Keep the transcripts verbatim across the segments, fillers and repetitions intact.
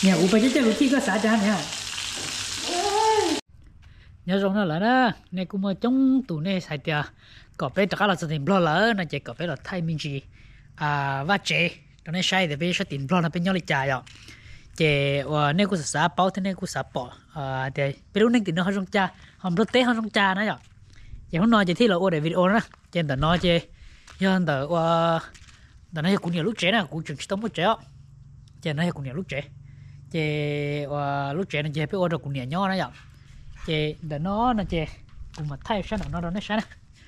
nhà u bây giờ lúc khi có xả cha nè nhớ rồi nó là đó này cũng mà trong tủ này xài tiền có bé tất cả là tiền blo lỡ nó chỉ có bé là thay mình gì à vắt chế cho nên sai thì bé sẽ tiền blo là bên nhau lịch trả rồi chế và này cũng xả bao thế này cũng xả bỏ à thì bé lúc này tiền nó hơi trong cha không rất té hơi trong cha nữa rồi chế hôm nay chế thi là ô để video đó chế tao nói chế giờ tao và tao nói cũng nhiều lúc chế nè cũng chừng tao mới chế á chế nói cũng nhiều lúc chế chế và lúc chế này chế bé ô được cũng nhiều nhau nữa rồi chế để nó nó chế cùng mà thay sáng nó đó nó sáng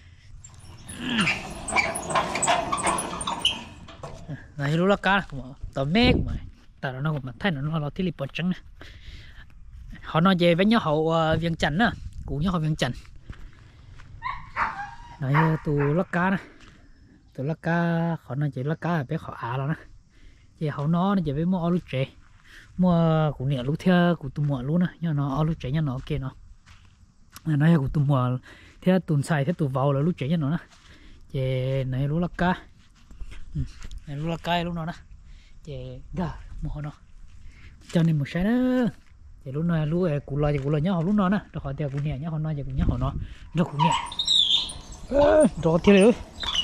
này lúc đó cá tao mê của mày tao nó cũng mà thay nó nó là thiết lập bột trắng họ nói về với nhau hậu viên chành á cụ nhau hậu viên chành này tụ lắc cá này tụ lắc cá họ nói chỉ lắc cá bé họ à rồi nè thì họ nó chỉ với mua lúc trẻ mua cụ nhẹ lúc theo cụ tụi mua luôn nè nhưng nó lúc trẻ nhưng nó kia nó nói của tụi mua theo tuần xài theo tụi vào là lúc trẻ nó nè chè này lúc lắc cá này lúc lắc cá lúc nào nè chè gà mua nó cho nên một cái nữa chè lúc nào lúc ấy cụ lo chè cụ lo nhớ họ lúc nào nè rồi họ theo cụ nhẹ nhớ họ nói chè cụ nhớ họ nó rồi cụ nhẹ rồi theo rồi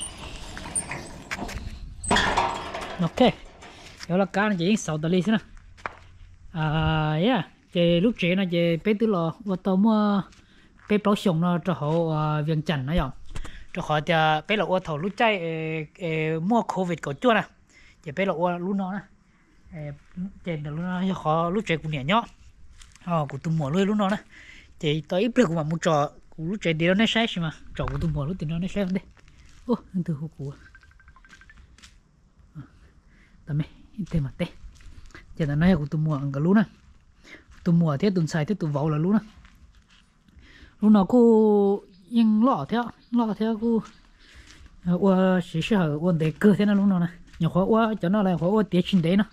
ok đó là cá nó chỉ sáu tờ ly xí nè à yeah chè lúc trẻ nó chè bé từ lò và tao mua bé bảo xong nó cho họ viên chành nó rồi cho họ thì bé là ô thầu lúc chạy mua covid của chúa nè thì bé là ô lúc nó nè trên là lúc nó họ lúc chạy cũng nhẹ nhõm họ cũng tụi mùa luôn lúc nó nè thì tới ít cũng mà mua trò lúc chạy đi nó nó sai mà trò của tụi mùa lúc thì nó nó sai đi ô anh từ hụt của tao mày tên mà tên giờ là nói của tụi mùa cả lúc nè tụi mùa thế tụi xài thế tụi vào là lúc nè lúc nào cô nhưng lọ theo lọ theo cô qua chỉ sợ qua để cơ thế nào lúc nào nè nhỏ khó quá cho nó là khó quá tiết trên đấy nó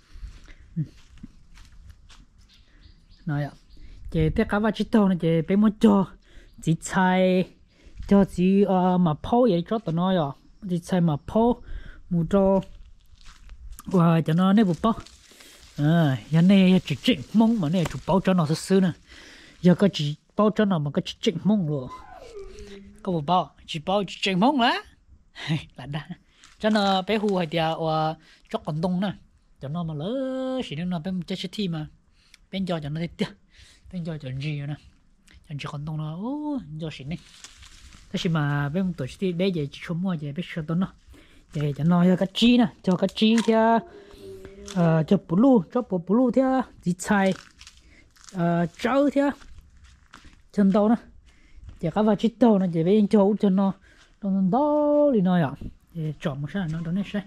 nói ạ chế tất cả các chị tao này chế bé muốn cho chỉ xài cho chỉ mà phô vậy cho tao nói à chỉ xài mà phô mua cho qua cho nó nếp bột bao à giờ này chỉ chỉnh mông mà này chụp bao cho nó sơ nè giờ có chỉ bao cho nó mà có chỉ chỉnh mông rồi có một bao chỉ bao chỉ chỉnh mông lá là đã cho nó bé hu hay tiệt và cho còn đông nè cho nó mà lỡ chỉ nên nó bé chơi chơi thi mà bên cho cho nó đi tiệt bên cho cho gì nè cho chỉ còn đông nó ô cho xịn này thế thì mà bên tổ chức đây giờ chỉ mua giờ bé cho nó để cho nó cho cái chi nè cho cái chi theo cho blue cho bộ blue theo chỉ xài trâu theo chân tàu nè chỉ các vài chiếc tàu này chỉ bên chỗ cho nó nó đó thì nói à để chọn một cái nó đó này sẽ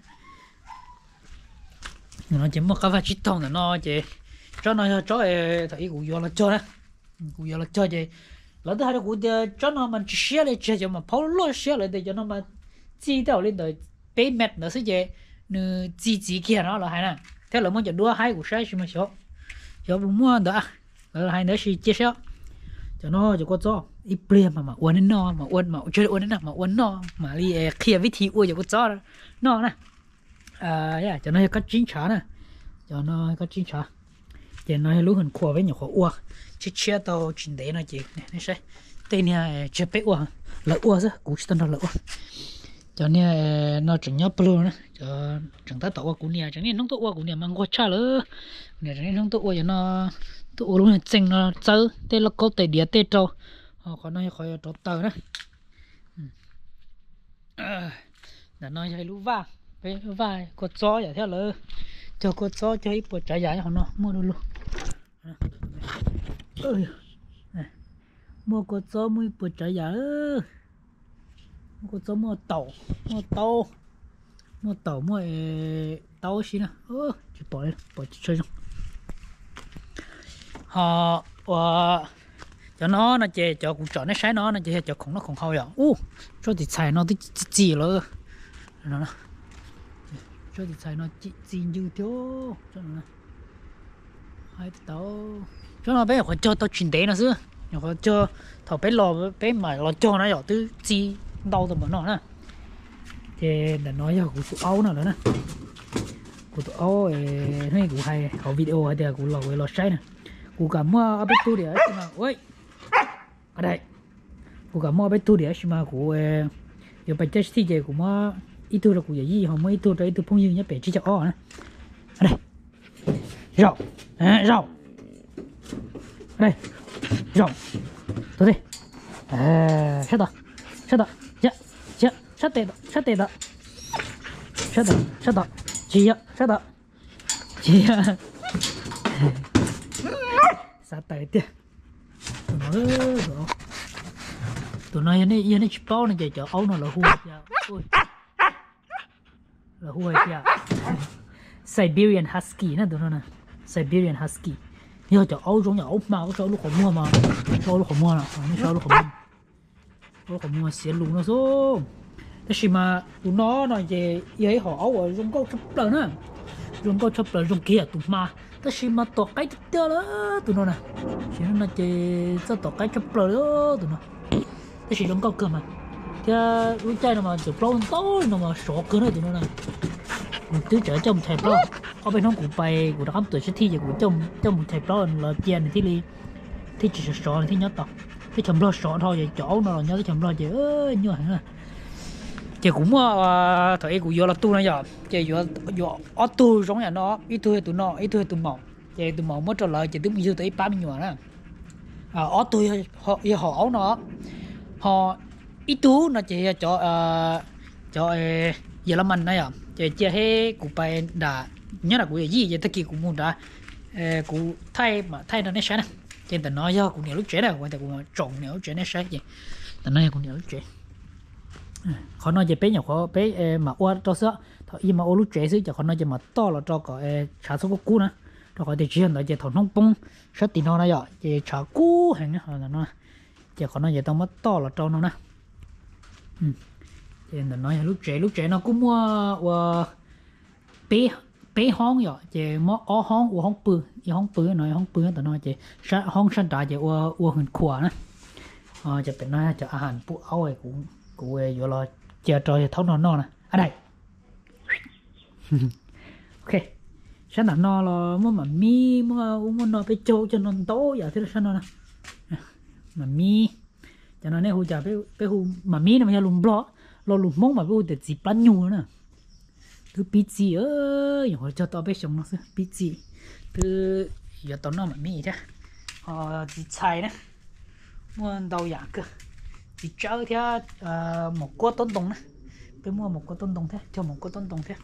nó chỉ một các vài chiếc tàu này nó chỉ cho nó cho thấy cụ vô là cho đấy cụ vô là cho chỉ lỡ thứ hai là cụ cho nó mình share lại cho mà phao lót share lại để cho nó mà chi tàu lên đời bé mệt nó sẽ chỉ nó chi chi kia nó là hay nè thế là muốn cho đua hai cụ sai mà số số mua đó là hai nữa thì chia sẻ cho nó cho có cho ít bia mà mà uốn nó mà uốn mà chơi uốn nó mà uốn nó mà đi kia với thì uốn cho có cho nó nè à yeah cho nó có chín chả nè cho nó có chín chả cho nó lú hình khua với nhiều khổ uốn chia chia tao chín đấy nó chị này sẽ tên này chia bé uốn là uốn chứ cũng tên nó là uốn cho nên nó chẳng nhớ blue nữa cho chẳng ta tao cũng nè chẳng nên nó tao uốn cũng nè mang qua cha nữa nè chẳng nên nó tao uốn cho nó tụi luôn chừng nó chơi tê là có tê đĩa tê trâu họ có nói khỏi trâu tờ đó là nói hay lú va với lú va có chó vậy theo là cho có chó cho ít bột trái dài họ nó mua luôn luôn mua có chó mua bột trái dài mua chó mua tàu mua tàu mua tàu mua tàu xí nè ơ chỉ bỏ bỏ chơi không họ và cho nó nó chơi cho cũng chọn nó sai nó nó chơi cho không nó không hao rồi u cho thì xài nó thì chỉ rồi nó cho thì xài nó chỉ chỉ như thế cho nó hai tao cho nó bé phải cho tao chuyển đấy nó xưa nó cho thầu bé lò bé mà lò cho nó rồi từ chỉ đau từ bọn nó nè thì để nói cho của áo nào nữa nè của tụi ôi này của hay có video hay là của lò với lò say nè của cả mua ở bên tu địa mà ôi ở đây của cả mua ở bên tu địa mà của giờ bây giờ thì giờ của mua ít tu là của gì họ mới ít tu đấy tu phong như nhá bé chỉ cho ó nè ở đây rau à, rau ở đây rau tôi đây à sát đó sát đó dạ dạ sát tệ đó sát tệ đó sát đó sát đó chị ạ sát đó chị ạ sát tệ tiệt tụi nó tụi nó này yên này bao này chạy chở áo nó là hùi cha ôi là hùi cha Siberian Husky nè tụi nó nè Siberian Husky nhớ chở áo giống như áo màu sao lúc không mua mà sao lúc không mua nè sao lúc không mua lúc không mua xịn luôn nó số thế gì mà tụi nó nói về vậy họ áo ở dùng câu chụp lời nữa dùng câu chụp lời dùng kia tụi mà thế gì mà tọt cái chụp tiêu đó tụi nó nè chỉ nó chỉ cho tọt cái chụp lời đó tụi nó thế gì dùng câu cơ mà thế lúc chơi nó mà chụp lâu tối nó mà sọ cơ nữa tụi nó nè tứ trở trong thầy pro ở bên nó cũng bay cũng đã cắm tuổi sẽ thi rồi cũng trong trong một thầy pro là tiền này thì đi thì chỉ sọ thì nhớ tọt thì chấm lo sọ thôi vậy chỗ nó là nhớ cái chấm lo vậy ơi như vậy nè chị cũng thấy cũng vô là tu này giờ chị vô vô ở tu giống như nó ít tu tụi nó ít tu tụi mỏng chị tụi mỏng mới trở lại chị tính yêu tới ba mươi nhỏ nè ở tu họ họ nó họ ít tu nó chị cho cho giờ là mình này à chị chị hay cũng phải đã nhớ là cũng gì vậy tất cả cũng muốn đã cũng thay mà thay nó này sao nè trên tận nói do cũng nhiều lúc trẻ này quan trọng cũng trộn nhiều trẻ này sao vậy tận nói cũng nhiều lúc trẻ họ nói về bé nhỏ họ bé mà qua cho sợ thôi mà ô lúc trẻ xíu cho họ nói về mà to là cho cái trả số cũ nữa cho họ để chuyện là về thằng nông bông sát tiền nó này vậy về trả cũ hàng nữa là nó giờ họ nói về tao mất to là cho nó nè trên là nói lúc trẻ lúc trẻ nó cũng mua bé bé hóng vậy về mua ó hóng u hóng bự u hóng bự nói hóng bự tao nói về sát hóng sát đại về u u hình khỏe nữa ờจะเป็นnói cho ăn phụ áo ấy cũng cũng vừa lo chờ trời thấu nó no nè ở đây ok sáng là no là mua mà mi mua mua no phải trâu cho nó tốt giờ thế là sao nó nè mà mi cho nó này hú giờ phải phải hú mà mi nó mới lùm bó lo lùm mông mà hú để chỉ bán nhu nữa thứ bí gì ơi hồi cho tao biết sống nó xem bí gì thứ giờ tao nó mà mi thế họ chỉ xài nè mua đầu giả cơ chỉ chơi theo uh, một cô tôn tùng này tôi mua một cô tôn tùng thế cho một cô tôn tùng thế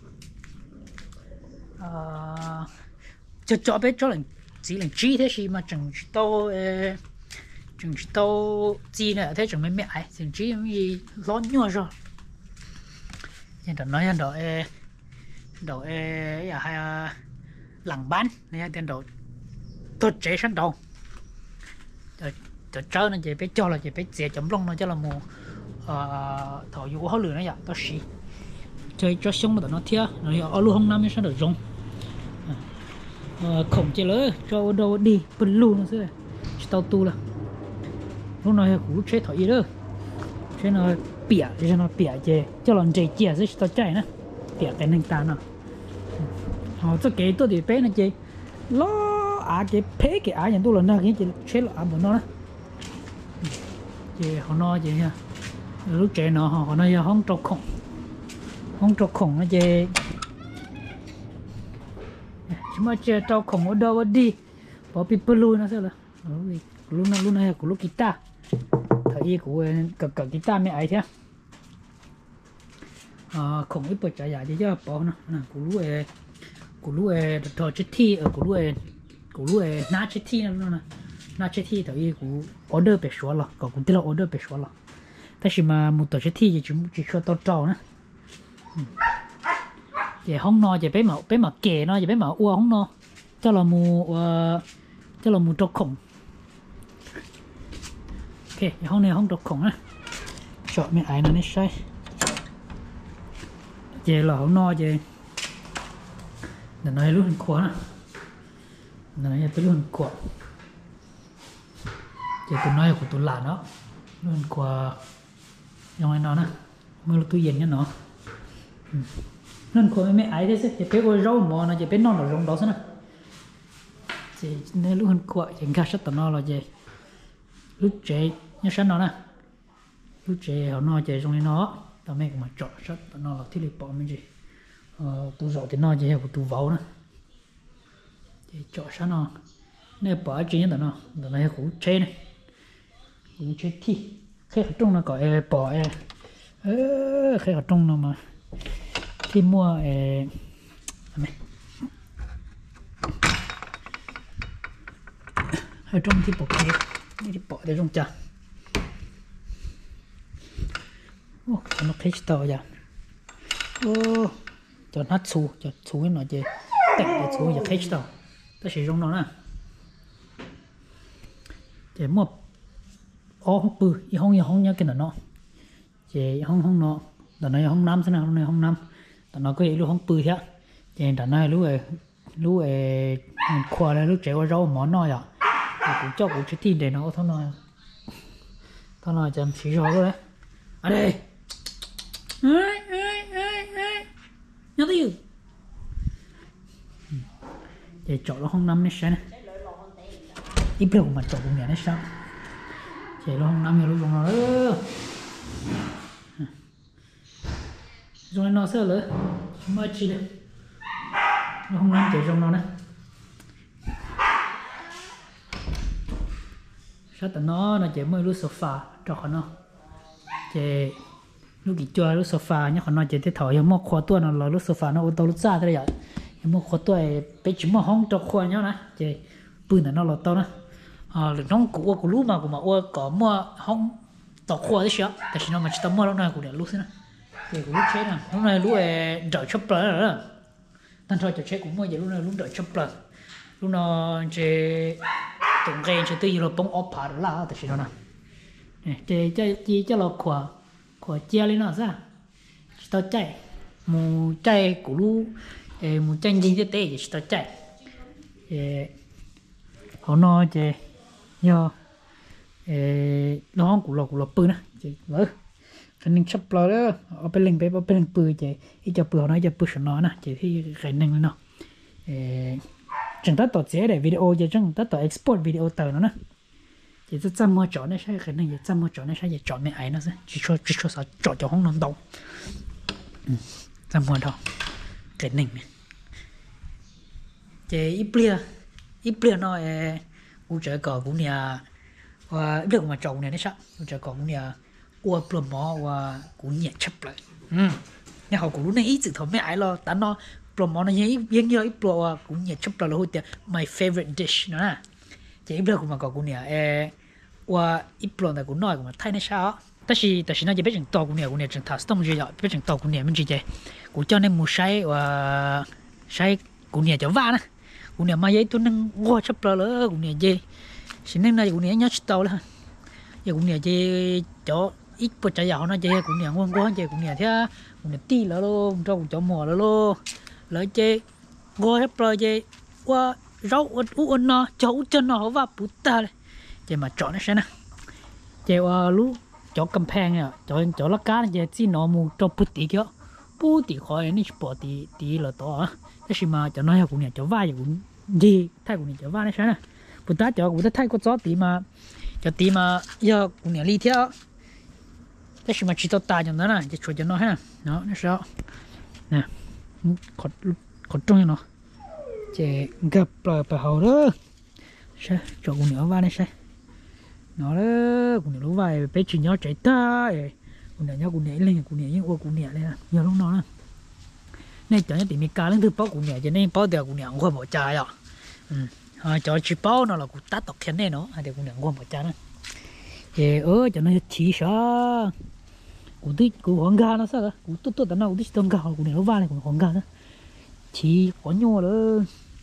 uh, cho cho biết cho là chỉ là chi thế gì mà chẳng tao chẳng tao chi nữa thế chẳng mấy mẹ ấy chẳng chi gì lo nhua rồi nên là nói đồ đồ là hay lằng bán này tên đồ tôi chế sẵn đầu cho chơi nó chỉ biết cho là chỉ biết dễ chấm lông nó cho là mù thổi dụ họ lửa nó vậy tao xí chơi cho xong mà tao nó thia nó ở luôn không năm sao được rong khổng chơi lớn cho đâu đi bẩn luôn nó xưa tao tu là lúc này cũng chơi thổi gì đó chơi nó bịa cho nó bịa chơi cho lần chơi chia rồi tao chạy nè bịa cái nền tảng nào họ cho cái tôi thì bé nó chơi lo à cái phế cái à nhận tôi là nó cái chơi chơi là à bọn nó chị họ nói chị nha lúc trẻ nó họ nói không trâu khổng không trâu khổng nó chị chúng mà chơi trâu khổng ở đâu đi bỏ bị blue nó sao là lúc này lúc này của lúc guitar thấy của cực cực guitar mẹ ấy thế à khổng ít bớt trả giá chứ bỏ nó của lúc ấy của lúc ấy thợ chết thi ở của lúc ấy của lúc ấy nát chết thi nó nè nát chết thi thấy của order bị xóa rồi còn cũng tức là order bị xóa rồi thế nhưng mà một tổ chết thi thì chúng chỉ cho tao trâu nữa vậy không no vậy bé mà bé mà kề nó vậy bé mà ua không no cho là mù cho là mù trâu khổng ok vậy hôm nay không trâu khổng á chọn mấy ai nó nấy sai vậy là không no vậy để nói luôn khóa nè nói tới luôn khóa vậy tôi nói của tôi là nó luôn khóa trong này nó nè mới là tôi yên cho nó nên khỏi mấy ai thế chứ bé có rau mò nó chỉ bé non ở trong đó thế nào chỉ nên lúc hơn quậy chỉ gà sắt tao nó là gì lúc trẻ nhớ sắt nó nè lúc trẻ họ nói chơi trong này nó tao mấy cái mà chọn sắt tao nó là thiết bị bỏ mình gì ờ tu dọn thì nó chỉ là tu vẩu nữa chỉ chọn sắt nó này bỏ chuyện tao nó tao này cũng chơi này cũng chơi thi khi ở trong nó có bỏ ơ khi ở trong nó mà khi mua ê ở trong thì bỏ cái này thì bỏ để trong chả ô nó khét tao vậy ô cho nó xù cho xù cái nó chơi tẹt để xù giờ khét tao ta sử dụng nó nè để mua ô không bự không không nhớ cái nó chỉ không không nó tao nói không năm thế nào hôm nay không năm tao nói cái lúc không bự thế chỉ tao nói lúc ấy lúc ấy khoa là lúc trẻ qua rau món nói à cũng cho cũng chỉ tin để nó thôi nói thôi nói chăm chỉ rồi đấy ở đây ấy ấy ấy ấy nhớ tiêu để chọn nó không năm này sao ít đâu mà chọn cũng nhớ đấy sao chỉ nó không năm nhiều lúc nó đó rồi nó sẽ lỡ mà chỉ đấy nó không năm chỉ trong nó này sao tao nó nó chỉ mới lúc sofa cho nó chỉ lúc kia chơi lúc sofa nhá nó chỉ để thổi một khoa tua nó là lúc sofa nó ô tô lúc xa thế đấy một khoa tua bé chỉ mộtห้อง cho khoa nhá này chỉ bự là nó là to nữa à lúc nó của của lúc mà của mà ô có muaห้อง tao khoa đấy chứ tại vì nó mà chỉ tao mua lúc này của để lúc thế này thì của lúc chết nè lúc này lúc đợi chớp rồi đó thanh thôi cho chết cũng mua vậy lúc này lúc đợi chớp rồi lúc nó chỉ tổng gây cho tôi là bông ốp phá là tại sao nè để cho chỉ cho là quả quả chia lên nó ra tao chạy mù chạy của lu mù tranh gì thế thì tao chạy họ nói chứ do nó không của lộc của lộc bự nè chứ vợ khả năng sắp lò đó ở bên lưng bên bên lưng bự chứ ít cho bự họ nói cho bự sẵn nó nè chỉ thì khả năng nữa nó chẳng tất tọt chế để video chứ chẳng tất tọt export video từ nó nè chỉ cho chăm mua chọn này sai khả năng chỉ chăm mua chọn này sai chỉ chọn mấy ấy nó sẽ chỉ cho chỉ cho sao chọn cho không nó đâu chăm mua đâu cái này nè chỉ ít bia ít bia nó u trời cỏ cũng nhà và được mà trồng này nó sao u trời cỏ cũng nhà u plum mỏ và cũng nhẹ chấp lại nhà họ cũng lúc này ít sự thôi mấy ấy lo tán nó plum mỏ nó như yên như ít plum cũng nhẹ chấp lại là hồi my favorite dish nữa nè chỉ ít bia cũng mà cỏ cũng nhà và ít plum này cũng nói cũng mà thay nó sao但是但是那就变成刀姑娘姑娘成他是东西要变成刀姑娘们之间我叫那木晒và晒姑娘叫va nè姑娘mà vậy tôi nâng qua chấp rồi nữa姑娘gì xin nên này姑娘nhớ tao là giờ姑娘gì cho ít bữa trái dạo nó gì姑娘ngon quá gì姑娘thế姑娘tí là luôn cho cho mùa là luôn lấy chơi qua chấp rồi gì qua rau u u nó cho u chân nó vào bút ta này gì mà chọn nó xem nè chơi qua lú cho cầm phèn à cho cho lá cá này chỉ nó mua cho bút tí kia bút tí khỏi này bỏ tí tí là to thế thì mà cho nó là cũng nhà cho vai cũng gì thay cũng nhà cho vai này sao nè bút ta cho bút ta thay có gió tí mà cho tí mà giờ cũng nhà ly theo thế thì mà chỉ tao ta cho nó nè chỉ cho cho nó ha nó nó sao nè còn còn trong nó chỉ gặp lại phải hậu đó sao cho cũng nhà vai này sao nó đó cũng lúc vài bé chỉ nhớ chạy ta cũng nhớ cũng nhảy lên cũng nhảy nhưng ô cũng nhảy lên nhớ lúc nó nè này cho nhớ tìm mi cá lên thứ bao cũng nhảy cho nên bao đều cũng nhảy qua một trái à ừ cho chỉ bao nó là cũng tát tóc khen này nó hay cũng nhảy qua một trái nữa thì ơ cho nó chỉ sao cũng thích cũng hoàng ga nó sao cũng tốt tốt nó cũng thích tông ga cũng nhảy lúc vài này cũng hoàng ga đó chỉ có nhau đó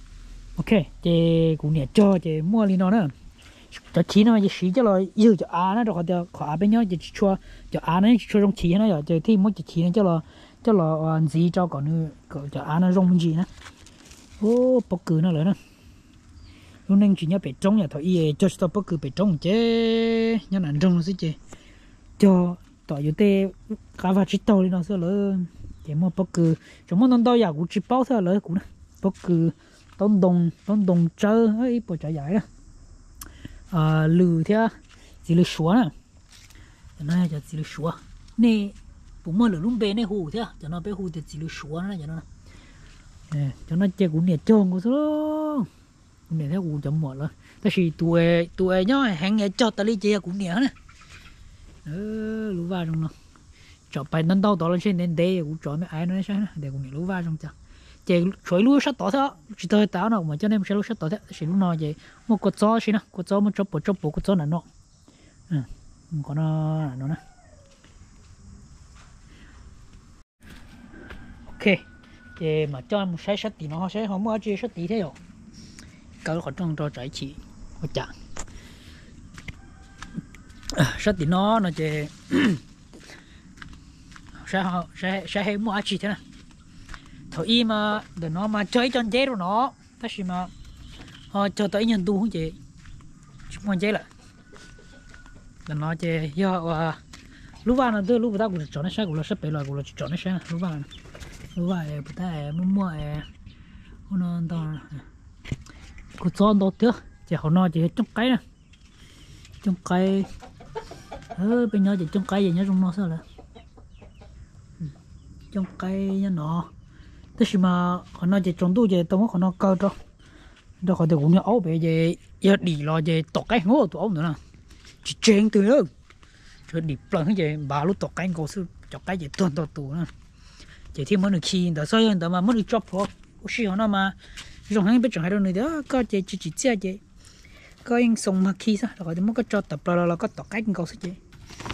ok thì cũng nhảy cho thì mua lên nó nữa cho chỉ nó chỉ chỉ cho là yêu cho à nó rồi họ họ bên nhau chỉ cho cho à nó cho trong chỉ nó rồi thì mỗi chỉ chỉ nó cho là cho là gì cho còn nữa cho à nó rong gì nữa ô bóc cử nóเลยnè lúc này chỉ nhớ bị trống nhà thôi ý cho tao bóc cử bị trống chứ nhớ là trống nó chứ chứ cho tao yêu tê cá vật chỉ tao đi nó sẽ là chỉ mua bốc cứ chúng mua non to giờ cũng chỉ bao thôi lấy cũng nè bốc cứ tông đồng tông đồng chơi ấy bộ trái dài đó à lử theo chỉ lử xóa nè cho nó cho chỉ lử xóa nè bụng mua lử lung bê nè hù theo cho nó bé hù thì chỉ lử xóa nè cho nó nè cho nó chơi cũng nè trông của số cũng nè theo cũng chậm một rồiแต่สิตัวตัวย่อยแหงไงจอดตะลีเจียกูเหนียวนะเออรู้ว่าจังเนาะจอดไปนั่นเต้าต่อแล้วเช่นเด่นเดย์กูจอดไม่ไอ้นั่นใช่ไหมเดี๋ยวกูเหนียวรู้ว่าจังจ้ะเจ้ช่วยรู้ชัดต่อเถอะจิตใจตาเนาะมันจะได้ไม่ใช่รู้ชัดต่อเถอะสิรู้น้อยเจ้มันกดจ้อสินะกดจ้อมันจบปวดจบปวดกดจ้อหน่ะเนาะอืมมันก็น่าเนาะนะโอเคเจ้มาจ้อมันใช้ชัดตีเนาะใช้หอมว่าเจ้ชัดตีเท่าก็ขอจ้องจอใจฉีโอ้จ้ะsát thì nó nó chỉ sẽ sẽ sẽ hay mua chỉ thế này thôi im mà để nó mà chơi cho dễ rồi nó tất nhiên mà họ cho tới nhân tu không chị chúng con dễ lại để nó chỉ do lúc vào nó đưa lúc vào cũng chọn nó sai cũng là sắp bị loại cũng là chọn nó sai lúc vào lúc vào bữa ta mua mua nó to cũng chọn đồ trước chỉ họ nói chỉ trong cái này trong cái ơ bên nhau chỉ trong cái gì nhá trong nó sao là trong cái nhá nó tức là mà họ nói chỉ trongตู้chỉ tao họ nói cao cho đó họ đều cũng như áo bé gì giờ đi lo gì tọt cái ngô tụi ông nữa nè chỉ chen từ đó rồi đi plong cái gì bà lúc tọt cái ngô sư tọt cái gì tuần tọt tụ nè chỉ thêm món được chi đó sao vậy đó mà món được chop họ có gì họ nói mà trong hàng bên trong hai đâu nữa đó có chỉ chỉ chỉ chỉ chỉ có anh xong mà khi sao rồi thì mới có cho tập là là có tọt cái ngô sư chứ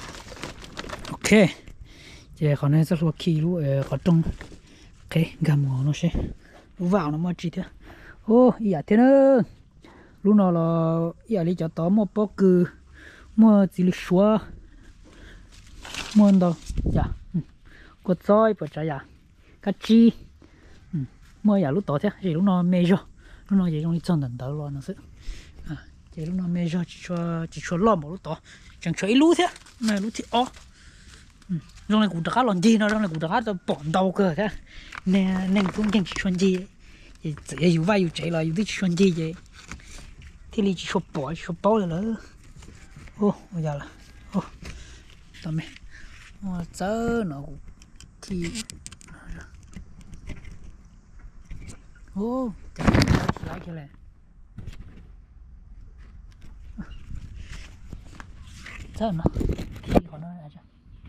ok giờ còn này rất là khi luôn ở trong cái gam ngõ nó sẽ vào nó mà chỉ thế ô dạ thế nữa lúc nào là dạ đi cho tao một bó cừ mua chỉ là xóa mua đâu dạ có roi phải trả dạ cá chi mua dạ lúc tao thế chỉ lúc nào mê rồi lúc nào chỉ trong đi chân đần tao lo nó sẽ à chỉ lúc nào mê rồi chỉ cho chỉ cho lo một lúc tao chẳng cho ít lúc thế này lúc thì ó trong này cũng đã làm gì nó trong này cũng đã bỏ đầu cơ thế nè nè cũng chẳng chuyện gì thì chỉ yêu vai yêu chạy là yêu thích chuyện gì vậy thì lý chỉ cho bỏ cho bao rồi nữa ô bây giờ là ô tao mày ô chớ nó thì ô chả lại cái này chớ nó thì còn nó là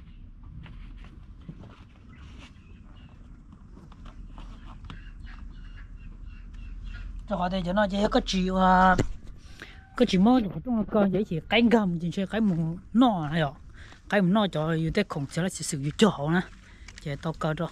cho họ đây cho nó chỉ có chỉ và có chỉ mò cho chúng nó coi vậy thì cái gầm chỉ chơi cái mùng nọ này ạ cái mùng nọ cho yêu tế khổng sẽ là sử dụng cho họ nè chỉ tao coi cho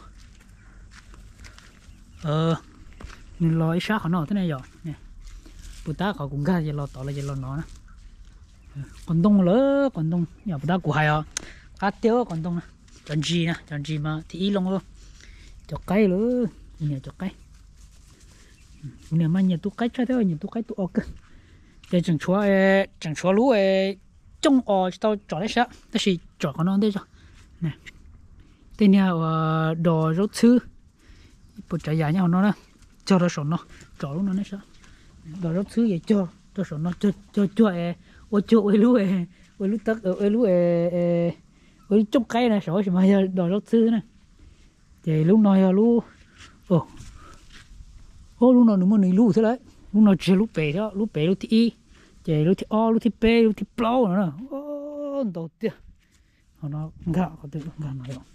ờ mình lo ít sát họ nọ thế này rồi nè bữa ta họ cũng ra chỉ lo tỏ là chỉ lo nó nè còn đông lỡ còn đông nhà bữa ta cũng hay à cá tiêu còn đông nè chọn gì nè chọn gì mà thì ít luôn luôn cho cái nữa nhà cho cái nếu mà nhiều tu cái cho thế nhiều tu cái tu ok để chẳng chúa chẳng chúa lú trong ở tao chọn đấy sao thế thì chọn con non đây cho nè tên nhà đồ rốt sư bộ trái dài nhau nó nè cho nó sồn nó chọn luôn nó đấy sao đồ rốt sư vậy cho cho sồn nó cho cho cho ô cho ô lú ô lú tắc ô lú ô trong cái này sỏi mà đồ rốt sư nè thì lúc nói lú ồ ô lúc nào nữa mà nỉ lú thế đấy lúc nào chỉ lúc bể đó lúc bể lúc thì chỉ lúc thì o lúc thì p lúc thì plau nữa ô đầu tiên nó gạo có tự gạo nào đó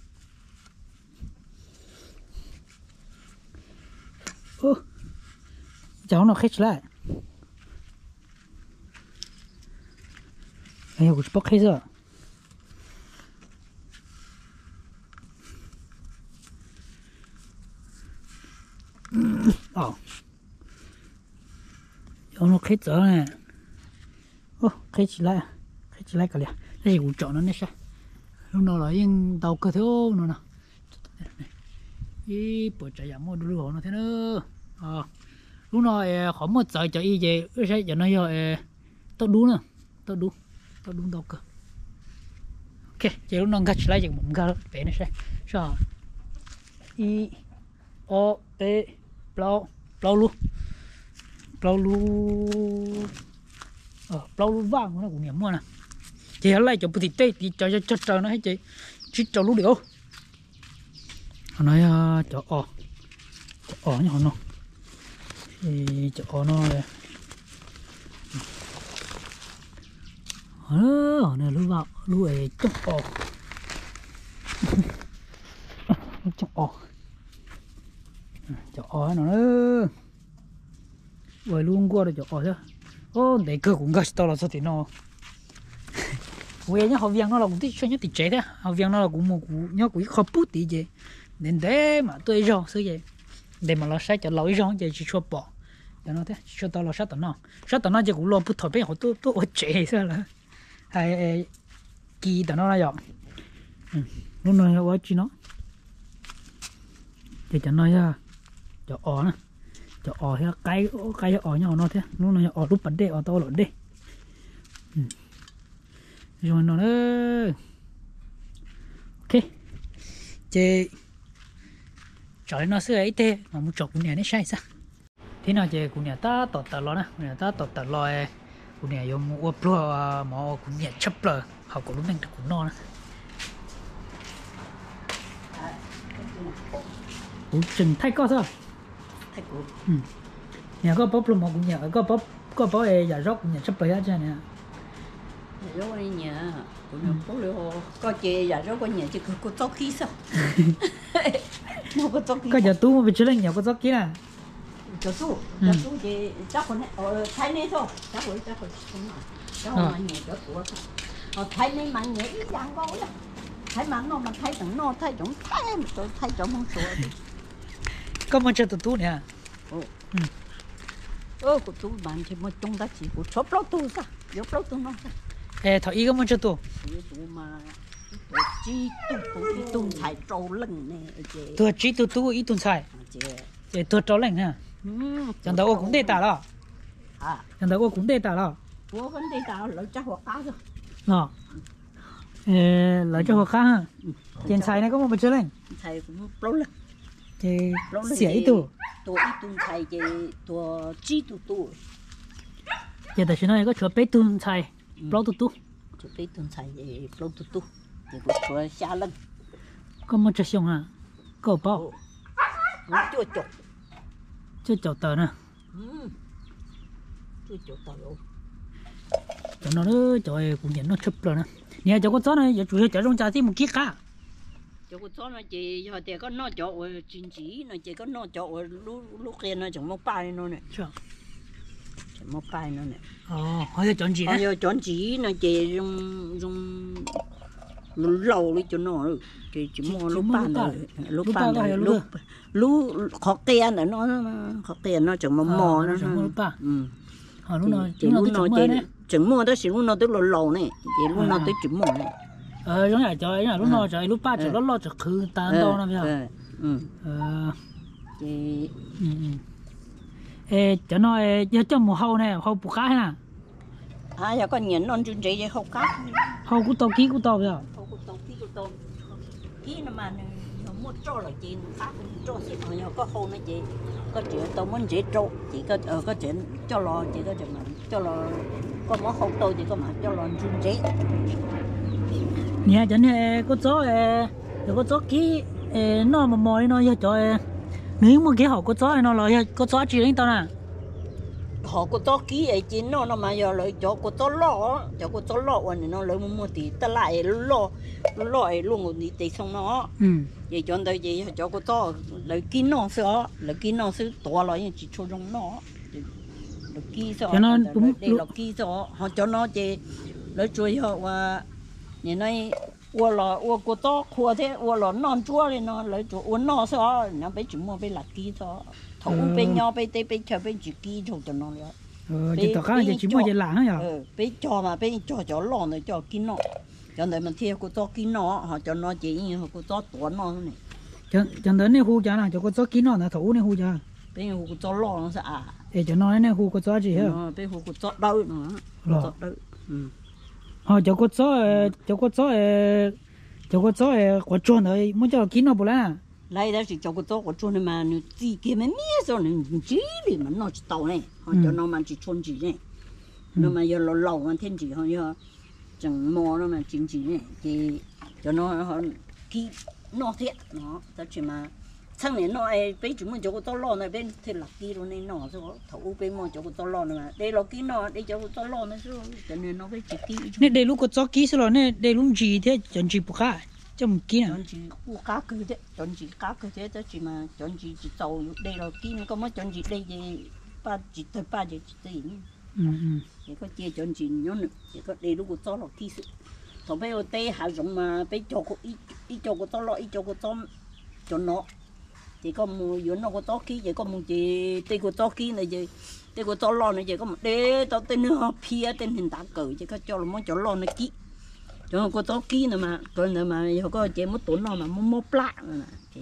ô cháu nó khét lại ai cũng bóc hết rồi ờ cho nó khét rồi nè ô khét chỉ lại khét chỉ lại cả liền cái gì cũng chọn nó nè sao lúc nào là yên tàu cơ thiếu nó nè ý bữa chạy giảm một đứa nó thế nữa ờ lúc nào khỏi một giờ chạy về sẽ giờ nó giờ tao đúng nè tao đúng tao đúng tao cơ ok chỉ lúc nào gắt lại chỉ một gắt bé này sao sao i o t plau plau lu plau lu ờ plau lu vàng nó cũng nhiều mua nè chị lại cho bút tê thì cho cho cho nó hay chị chỉ cho lu điệu họ nói cho o cho o nhỏ nó thì cho o nó ờ này lu vào lu ấy trong o trong o cho o nó nữa rồi luôn qua được cho o chứ ô để cơ cũng gắt to là sao thì nó quê nhá họ viên nó là cũng thích cho nhá thì chế đấy họ viên nó là cũng một cũng nhá cũng khó bút tí chứ nên thế mà tôi rong sao vậy để mà nó sai cho lỗi rong chứ chỉ cho bỏ cho nó thế cho tao là sát tao nó sát tao nó chỉ cũng lo bút thổi bên họ tôi tôi chế sao là hay kỳ tao nó là vậy lúc này nó chỉ nó để cho nó ra cho ó nè cho ó thế cái cái ó nhau nó thế lúc này ó lúc bật đê ó to lộn đê rồi nó nữa ok chị trời nó sẽ ấy thế mà muốn chọc cũng nhà nó sai sao thế nào chị cũng nhà ta tọt tọt lo nè cũng nhà ta tọt tọt lo cũng nhà dùng mua pro mà cũng nhà chấp rồi họ cũng lúc này cũng no nè ủa chừng thay có sao thay cổ ừ nhà có bóp luôn mà cũng nhà có bóp có bóp ấy giả rót cũng nhà chấp rồi á chứ nè rồi đi nhà cũng nhà bóp luôn có chị giả rót có nhà chỉ có có khí sao mua có tóc khí có giờ tu mà bị chửi lên nhà có tóc kia nè cho tu cho tu chị chắc còn ở thay này thôi chắc rồi chắc rồi không mà cho mà nhà cho tuổi họ thay này mà nhà ít dạng có lắm thay mà nó mà thay chẳng nó thay chẳng thay mà tôi thay chẳng không sửa có mà chơi tụt tu nè ừ ơ của tu bạn chỉ một trong đó chỉ của chốt lót tu sao chốt lót tu nó sao ê thọ ý có mà chơi tu tu mà chỉ tu tu tu thay trâu lưng nè chị tu chỉ tu tu ý tu sai chị chị tu trâu lạnh ha chẳng đâu cũng để tả đó à chẳng đâu cũng để tả đó của vấn đề tao lỡ chắc hoặc cá rồi nó ê lấy cho họ khác ha trên sai này có một chơi lạnh thầy cũng lâu lắm chị xỉa ý tu tu ít tu thầy chị tu chỉ tu tu giờ tại sao này có chỗ bé tu sai lâu tu tu tu ít tu thầy chị lâu tu tu chị cũng chúa xa lưng có một chơi xong à có bao cũng chưa chụp chưa chậu tờ nè chưa chụp tao luôn cho nó nữa trời cũng nhận nó chụp rồi nè nè cho con chó này giờ chủ yếu chạy trong trà thì một chiếc cá cho con chó nó chị giờ thì có nó chỗ chính chỉ nó chỉ có nó chỗ lúc lúc kia nó chẳng một bài nó này chưa chẳng một bài nó này ờ hỏi là chọn gì đấy giờ chọn chỉ nó chị dùng dùng lâu đi cho nó chị chỉ mua lúc ba này lúc ba này lúc lúc khó tiền nữa nó khó tiền nó chẳng một mò nó chẳng một ba ừ hỏi lúc nào chị lúc nào chị chẳng mua đó chỉ lúc nào tới lâu lâu này chị lúc nào tới chỉ mua này ờ giống như trời là lúc nào trời lúc ba trời lúc lo trời khứ tan đâu nè bây giờ ừ ờ chị ừ ừ ê cho nó giờ cho mùa hậu này hậu bù cá hay nè à giờ con nhện non chun chị hậu cá hậu cú tàu ký cú tàu bây giờ hậu cú tàu ký cú tàu ký nó mà nó mua trâu là chị cá cũng trâu xịt mà giờ có hậu nữa chị có chuyện tàu muốn chị trâu chị có ờ có chuyện cho lo chị có chuyện mà cho lo con món hậu tàu chị có mà cho lo chun chị nè cho nên có chó rồi có chó ký nó mà mồi nó giờ trời nếu mà cái hậu có chó nó là có chó chỉ đến tao nè họ có to ký ấy chín nó nó mà giờ lấy cho có to lọ cho có to lọ này nó lấy mua tí ta lại lọ lọ ấy luôn một tí xong nó ừ vậy cho đây gì cho có to lấy kín nó sữa lấy kín nó sữa to là chỉ cho trong nó lấy kín sữa cho nó cũng để lấy kín sữa họ cho nó chỉ lấy chui họ và như này uo lò uo có to khua thế uo lò non chua thì nó lấy chỗ uo nó sữa nó bây chỉ mua bây là kín sữa thấu bên nhau bên tây bên chờ bên chỉ kia cho cho nó nữa. Ờ, chỉ tao cái chỉ mua cái láng hả? Ờ, bên cho mà bên cho cho lon rồi cho kín nó, cho nên mình theo cô cho kín nó, họ cho nó chỉ như cô cho tuấn nó này. Chẳng chẳng đến này hu cho nó cho cô cho kín nó là thấu này hu cho. Bên hu cô cho lon nó sẽ à. Để cho nó này hu cô cho gì hả? Bên hu cô cho đâu nữa. Cho đâu. Ừ. Họ cho cô cho cho cô cho cho cô cho quả chuồn rồi muốn cho kín nó bù la. lại đó chỉ cho cái đó cái chỗ này mà nó chỉ cái mà mía rồi nó chỉ đi mà nó chỉ tàu này họ cho nó mà chỉ chôn chỉ này nó mà giờ lâu lâu mà thiên chỉ họ giờ chẳng mò nó mà chính chỉ này thì cho nó họ khi nó thiệt nó ta chỉ mà sang này nó ai bây chúng mình cho cái đó lo này bên thì là kia rồi nên nó rồi thấu bên mà cho cái đó lo này mà đây là kia nó đây cho cái đó lo này rồi cho nên nó phải chỉ kia nè đây lúc có cho kỹ rồi nè đây lúc gì thế chọn gì bốc à chọn kỹ nào chọn chỉ của cá cứ thế chọn chỉ cá cứ thế đó chỉ mà chọn chỉ chỉ tàu đây là kia nó có mấy chọn chỉ đây gì ba chỉ tới ba chỉ tới ừ ừ chỉ có chia chọn chỉ nhớ nữa chỉ có đây lúc có đó là kia sự thằng bây giờ tê hạ dụng mà bây cho cái ít ít cho cái đó lo ít cho cái đó cho nó thì có một vừa nó có to kí vậy có một chị tây có to kí này gì tây có to lo này vậy có một đế to tên nó pia tên hình tạc cử chỉ có cho là món cho lo nó kí cho có to kí nữa mà còn nữa mà giờ có chị mất tốn nó mà mua mua plạ nữa nè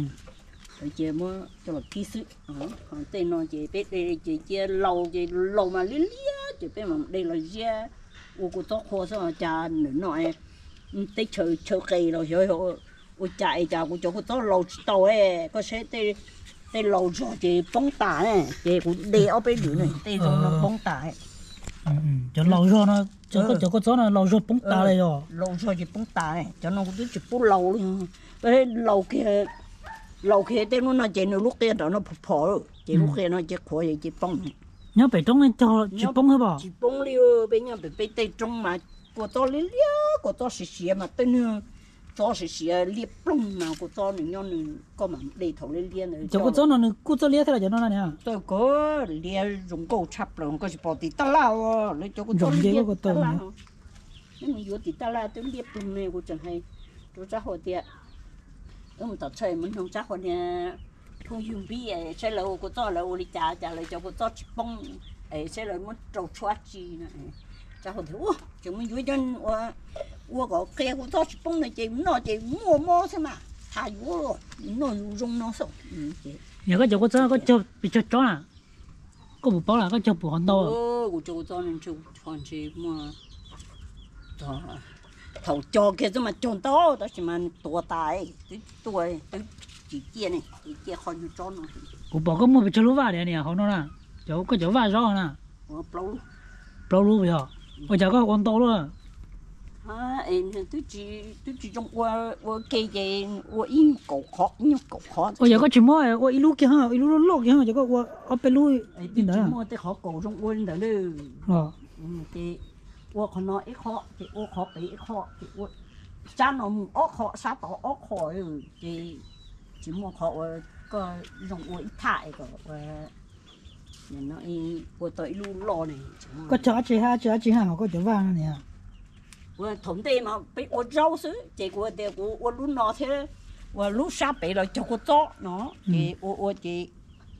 rồi chị mua cho là kí sự còn tên nó chị biết đây chị chị lâu chị lâu mà lý lý chị biết mà đây là gì u có to khó sao mà cha nữa nói tây chơi chơi cây rồi rồi ôi chạy chạy của chỗ của tôi lâu tàu ấy có sẽ tê tê lâu rồi thì bông tả này thì cũng để ở bên dưới này tê rồi nó bông tả ấy cho lâu rồi nó cho có cho có chỗ nó lâu rồi bông tả này rồi lâu rồi thì bông tả này cho nó cũng chỉ bông lâu luôn cái lâu kia lâu kia tê nó nó chỉ nó lúc kia đó nó phò phò chỉ lúc kia nó chỉ khó gì chỉ bông nhớ phải trong này cho chỉ bông hả bà chỉ bông liu bên nhà bên bên tê trong mà của tôi liu của tôi xì xì mà tê nữa cho sự sự liệp plong nào của tôi nữa nhon nữa có mà để thầu lên liên nữa cho có chỗ nó cứ cho liệp thế là cho nó nè tôi có liệp dùng câu chắp rồi có chỉ bỏ tí ta lao lấy cho có cho liệp ta lao nhưng mà vô tí ta lao tôi liệp plong này của chẳng hay tôi chắc hồi tiệt ông tập chơi mình không chắc hồi nè không dùng bí ấy sẽ là của tôi là ô đi trả trả lại cho của tôi chỉ bông ấy sẽ là mất trâu choát chi này chắc hồi thiếu chúng mình vui chân我个给我到去蹦那些那些摸摸什么，他有那用那手，嗯， 有个就个这个就比较早了，个不包了，个就不很多。 哦，我就早人就穿些么，头头脚给怎么长到，但是嘛多大哎，对对对，几件呢？几件好就长了。 我包个么比较路瓦的呢，好多啦，就个就瓦少呢。 我包路， 包路不要，我叫个往到了。 啊，哎，都只都只种我我给嘅我因狗壳因狗壳。 我有个什么哎，我一路给哈，一路落给哈，这个我我被路你哪？什么的壳狗种我那了。 哦。 嗯，的，我可能一壳，的我壳比一壳，的我山那木二壳，山到二壳哟，的什么壳我个用我一太个我。nên nó của tôi lu lo này có chó chị ha chó chị ha có chó vàng này à của thống tê mà bị của rau xứ chị của để của của lu nó thế của lu sa bị rồi cho của chó nó thì của của chị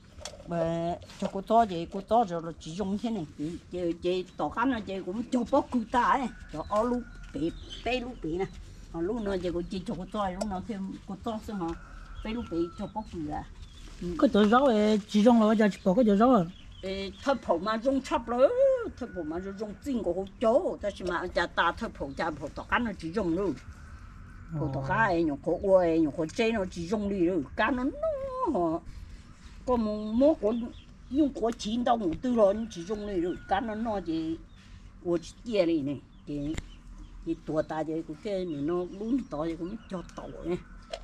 mà cho của chó chị của chó rồi chỉ dùng thế này chị chị tỏ khăn là chị cũng cho bó cụ ta ấy cho ở lu bị bị lu bị nè còn lu nó chị của chị cho của chó lu nó thêm của chó xứ mà bị lu bị cho bó cụ à có chỗ rau ấy chỉ dùng là giờ chỉ bỏ cái chỗ rau à thợ phổ mà dùng chắp rồi thợ phổ mà dùng chính của chỗ ta chỉ mà cha ta thợ phổ cha phổ tao cán nó chỉ dùng luôn phổ tao cá ấy nhổ khổ quay nhổ khổ chế nó chỉ dùng đi rồi cán nó nó có một món của dùng của chín đâu một tư rồi chỉ dùng đi rồi cán nó nó chỉ của chia đi này thì thì tuổi ta thì cũng cái này nó luôn to thì cũng cho tổ này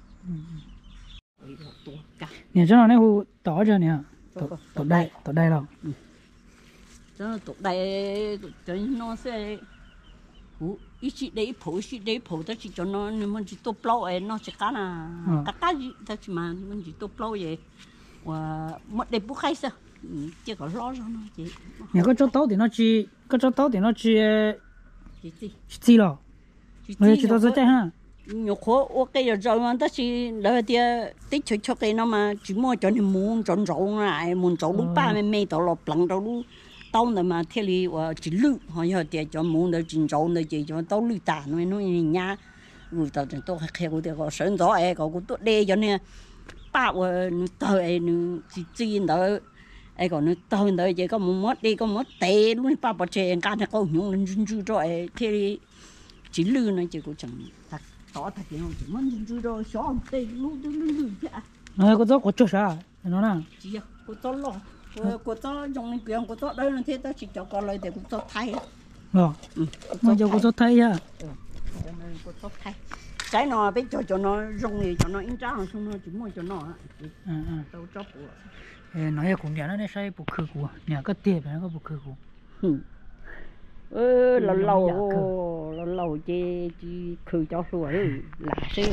nè cho nó này hú tỏ cho nè tụt đây tụt đây rồi cho tụt đây cho nó sẽ hú ít chỉ để phổ ít để phổ ta chỉ cho nó mình chỉ tụt lâu ấy nó chỉ cá là cá cá gì ta chỉ mà mình chỉ tụt lâu vậy và mất để bút khai sao chỉ có lo cho nó chỉ nè có chỗ tàu thì nó chỉ có chỗ tàu thì nó chỉ chỉ chỉ chỉ lo mới chỉ tàu rồi chứ ha nhiều khó ok rồi rồi mà ta chỉ đợi thì tích cho cho cái nó mà chỉ mua cho nên muốn chọn rau này muốn rau lúc ba mươi mấy tàu lọp lằng rau lúc tàu này mà theo lý và chỉ lư họ giờ thì cho muốn được chỉnh rau này chỉ cho tàu lư tàn nó nó nhá người tàu thì tôi khai của tôi có sơn gió ấy có cũng tốt đê cho nên ba và tàu ấy nó chỉ chỉ đó ấy còn nó tàu đó chỉ có một mất đi có mất tệ luôn ba bọc chè cá này có nhung lên run run rồi theo lý chỉ lư nó chỉ có chẳng tỏ thật thì nó chỉ muốn chú đó xóa tê lúc lúc lúc lúc chứ nó có gió có chỗ sao nó nè chỉ có gió lo có gió trong cái quyển có gió đây là thế ta chỉ cho con lời để có gió thay rồi mà giờ có gió thay à có gió thay cái nó bây giờ cho nó rong thì cho nó in ra xong nó chỉ mua cho nó ừ ừ đâu cho của nói cũng nhà nó này sai bộ khử của nhà có tiền nó có bộ khử của ơ lâu lâu lâu lâu chỉ chỉ khử cho rồi là thế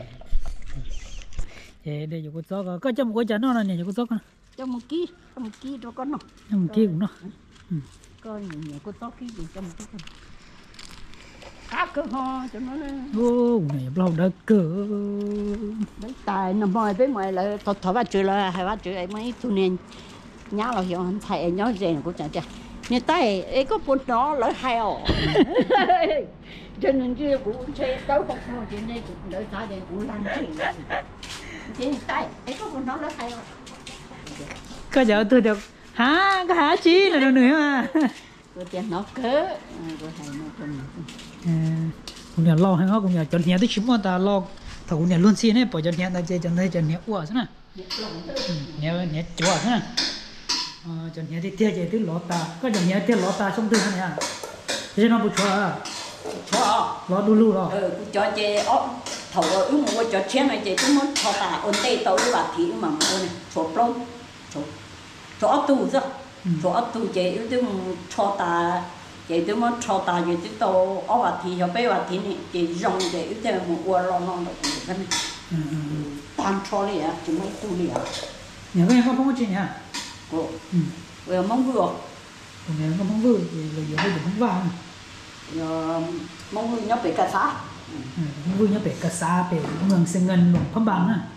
để để cho có gió có cho một cái chén nó này cho có gió con cho một ký cho một ký cho con nó cho một ký cũng nó coi nhiều có gió ký gì cho một ký con cá cơ ho cho nó ô này lâu đã cỡ đấy tài nó mồi với mồi là thôi thôi bắt chữ là hay bắt chữ ấy mấy tu niên nhá là hiểu anh thầy nhớ gì cũng chẳng chẳng như tay ấy có bốn nó lỡ hai ổ cho nên chứ cũng chơi đâu không thôi chuyện này cũng đỡ sao để cũng làm chuyện chuyện tay ấy có bốn nó lỡ hai ổ có giờ tôi được hả có hả chí là đâu nữa mà có tiền nó cớ có hay nó còn cũng nhà lo hay không cũng nhà chọn nhà tôi chấm vào ta lo thầu cũng nhà luôn xin ấy bỏ chọn nhà ta chơi chọn đây chọn nhà uổng thế nào nhà nhà chúa thế nào chọn nhà thì tiêu chơi thứ lót ta có chọn nhà tiêu lót ta xong thứ này à thế nó bự chúa à chúa lót đu lu rồi ừ cho chơi ốp thầu ở mua cho chén này chơi chúng muốn cho ta ổn tê tàu đi vào thì mà mua này chúa plong chúa chúa ốp tu chứ chúa ốp tu chơi yếu chứ cho ta chị tôi muốn cho ta vậy tôi tàu ở vào thì họ bây vào thì này chị rong để yếu chứ một qua lo non được cái này tan cho đi à chỉ mấy tu đi à nhà cái con không có chuyện nha cô vừa mong vừa nhà con không vừa thì là giờ bây giờ không vàng giờ mong vừa nhớ về cả xã không vừa nhớ về cả xã về ngân sinh ngân bằng phong bằng à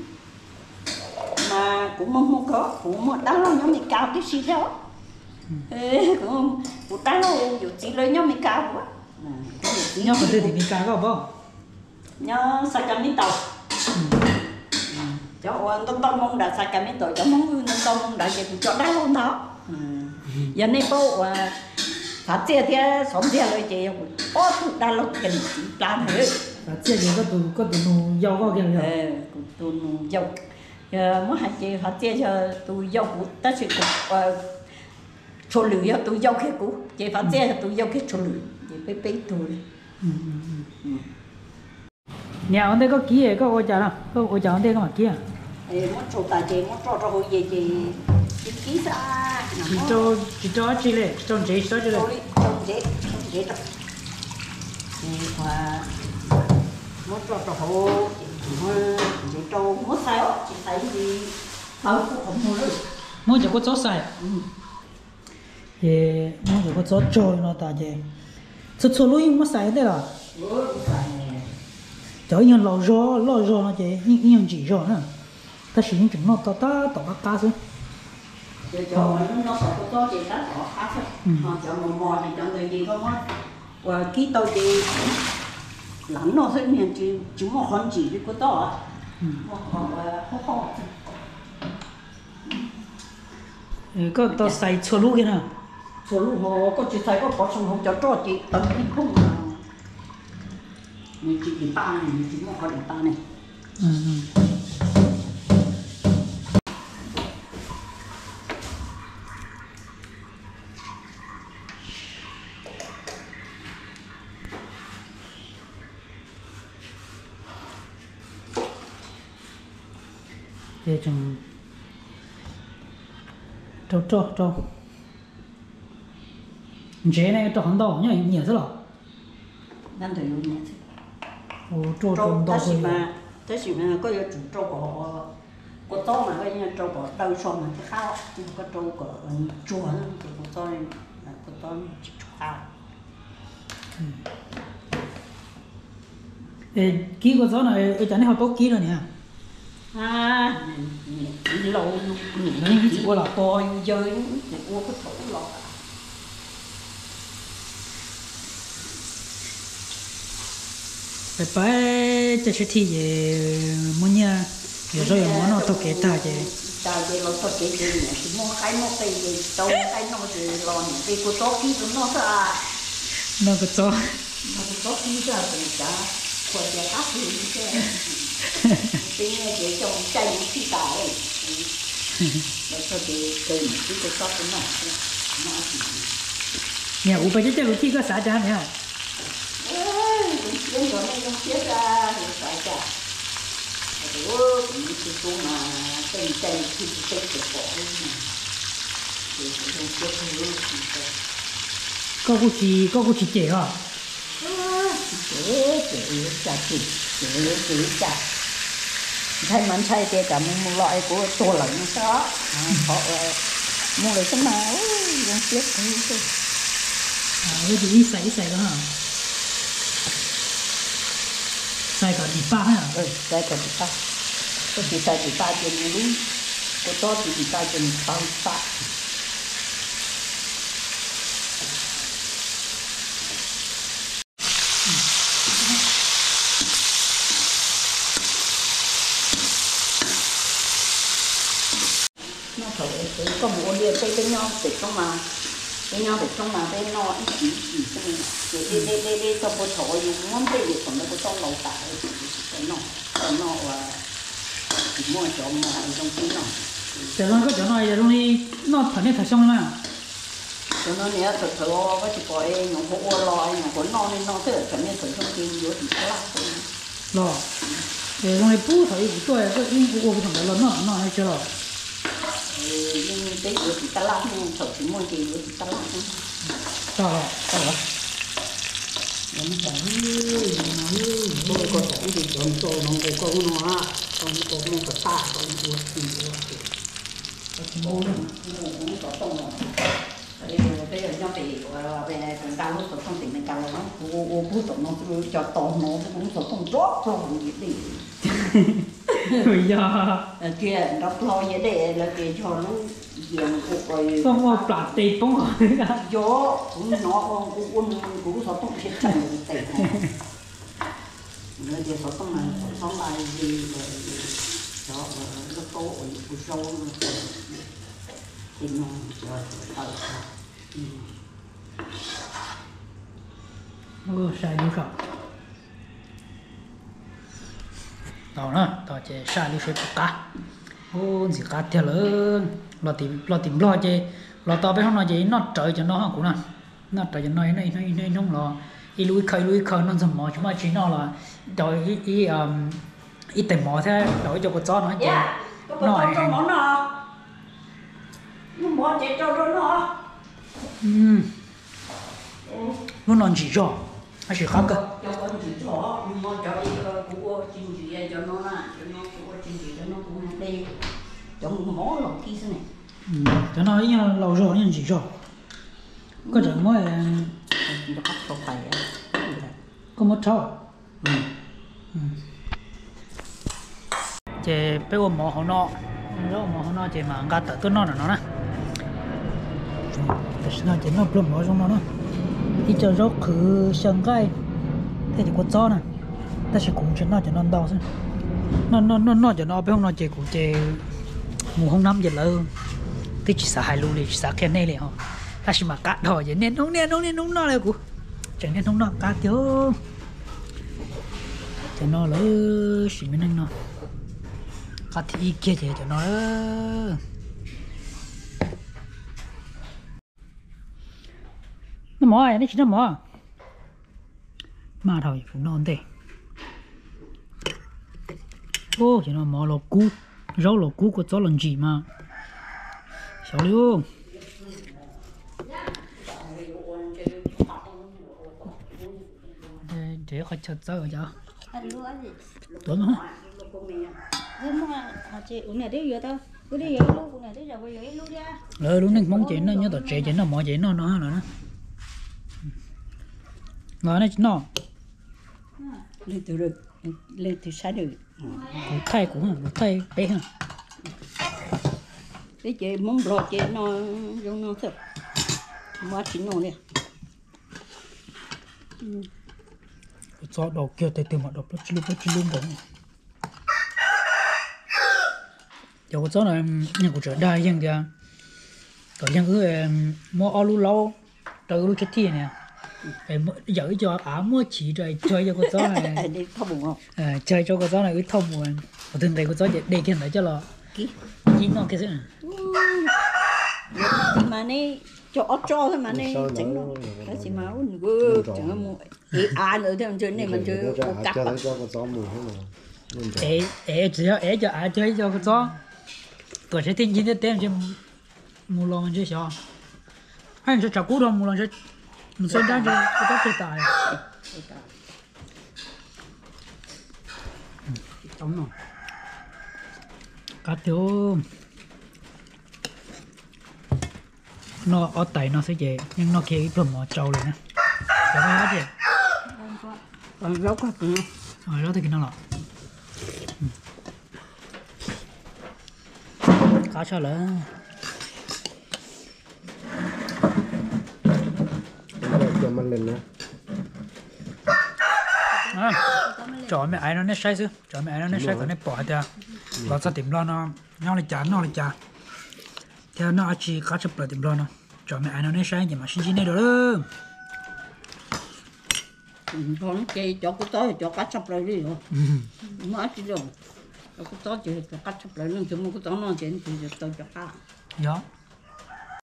mà cũng mong không có cũng một đám lo nhớ mình cao cái gì đó cũng một đám lo dù chỉ lấy nhớ mình cao quá nhớ phần tư thì mình cao có không nhớ sao cho mình tàu cho ông tông tông mong đã sai cái mấy tuổi cho mong vui tông tông mong đã chỉ cho đá luôn đó giờ này bộ phát triển thì sống thì rồi chị ô tụ đá lộc cần làm hết phát triển thì có tụ có tụ nụ dâu có kiểu gì tụ nụ dâu giờ muốn hai chị phát triển cho tụ dâu của ta chỉ của số lượng cho tụ dâu kia của chị phát triển cho tụ dâu kia số lượng chị phải biết tụ nhà ở đây có ký ấy có ô chả nào có ô chả ở đây có mặt ký à muốn cho ta chị muốn cho cho hồi gì chị chị ký ra chỉ cho chỉ cho chị lên trong chị cho chị lên trong chị trong chị trong chị qua muốn cho cho hồi muốn chị cho muốn sao chị thấy gì không không mua được muốn cho có chó xài thì muốn cho có chó trôi nó ta chứ chút chút lúc muốn xài thế là cho những lò rò lò rò nó chứ những những gì rò nữa ta sử dụng chúng nó ta ta ta ta ta chứ cho cho nó sợ có cho chị ta bỏ khác thôi họ cho một mò thì cho người gì không á và ký tàu chị lắm nó sẽ miền chị chúng một con chỉ có to một con khó khó có tao xài chua lú kia nào chua lú họ có chị xài có bỏ xong không cho cho chị tận đi không mình chỉ điểm ba này mình chỉ một con điểm ba này để chừng trâu trâu trâu chế này trâu hàng đầu nhá nhiều thế nào đang thấy nhiều ô trâu trâu trâu ta chỉ mà ta chỉ mà có nhiều chủ trâu có có to mà cái như trâu có đầu xong mà cái khao nhưng có trâu có chua thì có to là có to chỉ khao ê ký của gió này ê chẳng này họ tốt ký rồi nè à lâu nó như chỉ qua là coi chơi thì qua cái thủ lọ phải phải cho chị thì về muốn nha giờ rồi muốn nó tốt cái ta chứ ta về lo tốt cái gì nhỉ chỉ mua cái mua cái gì đâu cái nó thì lo nhỉ cái cô tốt ký nó ra nó có cho nó có tốt ký ra thì cả của chị áp thì cái tính là chị trồng chanh khi cả ấy rồi cho chị từ cái cái sót cái này nó nhà u bây giờ chơi lúc có xã cha nè đúng đúng rồi này không chết ra thì phải cả ủa cũng chỉ có mà chanh chanh khi chanh cái bỏ đấy mà thì không chết nữa có cô chị có cô chị trẻ hả chế chế chả chị chế chế chả thay mình thay cái cả một loại của tổ lợn đó họ mua lại cái nào không biết cái gì à cái gì xài xài đó hả xài cả đi ba hả ừ xài cả đi ba có chỉ xài đi ba trên núi có to thì đi ba trên bao ba có bộ địa cái cái nhau để trong mà cái nhau để trong mà cái nó ít chỉ chỉ cái này để để để để cho bộ thổi dùng ngón tay để còn nó có trong lẩu tải cái nó cái nó và chỉ mua chỗ mà trong cái nó cho nó có chỗ này rồi đi nó thật nên thật xong mà cho nó nhớ thật thật có chỉ có em nó có lo nó có non nên nó thế thật nên thật trong cái yếu thì có lắm lo để rồi bù thấy bù tôi cái in bù bù thằng đó nó nó hay chưa rồi nhưng cái yếu thì ta làm nhưng thật chỉ mua thì yếu thì ta làm sao rồi sao rồi nó chẳng nó nó có chẳng gì cho nó nó có con nó con có nó có ta con yếu thì mua mua cũng có tông rồi bây giờ nhau thì về thằng cao nó không tỉnh thằng cao nó ô bút tổng nó cho to nó cũng có không rót rồi gì đi bây giờ kia nó lo như thế là kia cho nó diện cuộc rồi không có plạt tì bông rồi gió cũng nó cũng cũng cũng có tông chết chảy tệ nó kia có tông này có bài gì cho nó to ở cái sâu thì nó cho ô sai đi không đó nữa đó chế sai đi sẽ bóc cá ô gì cá theo lớn lo tìm lo tìm lo chế lo tao biết không nói chế nó trời cho nó cũng nè nó trời cho nó này này này không lo ít lui khơi lui khơi nó dầm mò chúng ta chỉ nó là đòi ít ít um ít tìm mò thế đòi cho con chó nó chế nó cho nó nó nó mò chế cho nó nó ừm nó non chỉ cho hay chỉ khác cơ cho con chỉ cho nhưng mà cho đi của chính trị cho nó là cho nó của chính trị cho nó cũng đi cho một món lòng kia thế này cho nó như lâu rồi nhưng chỉ cho có chuyện mới nó cắt không phải có một thao chế bé ôm mỏ họ nọ rồi mỏ họ nọ chế mà gạt tới tôi nọ là nó nèแต่ฉันจะนอนปลุกหมอตรงนั้นนะที่จะรกคือเชิงใกล้ที่จะกดจ้อนะแต่ฉันคงจะน่าจะนอนดาวซินอนนอนนอนนอนจะนอนไปห้องนอนเจกูเจหมู่ห้องน้ำเยอะเลยที่จิตสาหายรู้เลยจิตสาแค่นี้เลยฮะถ้าฉันมากัดถอยจะเน้นน้องเน้นน้องเน้นน้องนอนเลยกูจะเน้นน้องนอนกัดเยอะจะนอนเลยสิไม่นั่งนอนกัดที่อีกเจ๊จะนอนเลยnó mỏ này, nó chỉ nó mỏ mà thôi cũng non thế ô chỉ nó mỏ lò cú rau lò cú của chó lần gì mà sao luôn để khỏi chặt chó rồi tuấn hả ờ đúng nên mong chuyện nó nhớ tao trẻ chuyện nó mỏ chuyện nó nó rồi đó nói này nó lên từ được lên từ sai được thay cũng hả thay bé hả cái chị muốn lọt chị nó dùng nó thật mà chỉ nó nè cho đầu kia từ từ mà đầu nó chỉ luôn chỉ luôn đó giờ có này nhà của trở đai dân kìa còn dân cứ mua alu lâu từ lúc chết thì nè em giữ cho ả mua chỉ rồi chơi cho con chó này đi thâu bụng không à, chơi cho con chó này cứ thông buồn một thường thấy con chó để kia lại cho lo kí chỉ nó cái gì thì mà này cho ớt cho thôi mà này chính nó cái gì mà ôn gơ chẳng có mua à nữa thì chơi này mình chơi cặp cho cho con chó mù hết rồi ế ế chỉ cho ế cho ả chơi cho con chó tôi sẽ tin chính tên cho mua lon chơi sao hay là chả cú đâu mua lon chơi mình xem ra cho con chó chơi tài đúng rồi cá tiêu nó ở tay nó sẽ dễ nhưng nó kia cái mỏ trâu này nè để nó hết gì còn rau quá cũng rồi đó thì cái nó lọ cá sao lỡ cho mình lên nè à, chọn mẹ ai nó nét sai chứ chọn mẹ ai nó nét sai còn nét bỏ theo nó sẽ tìm lo nó nhau là chán nó là chán theo nó chỉ cá chụp lại tìm lo nó chọn mẹ ai nó nét sai nhưng mà xin xin này được đó con chơi cho cái tối cho cá chập lại đi rồi mà chỉ rồi cho cái tối chơi cho cá chập lại luôn chứ mà cái tối nó chơi thì tôi cho cá dạ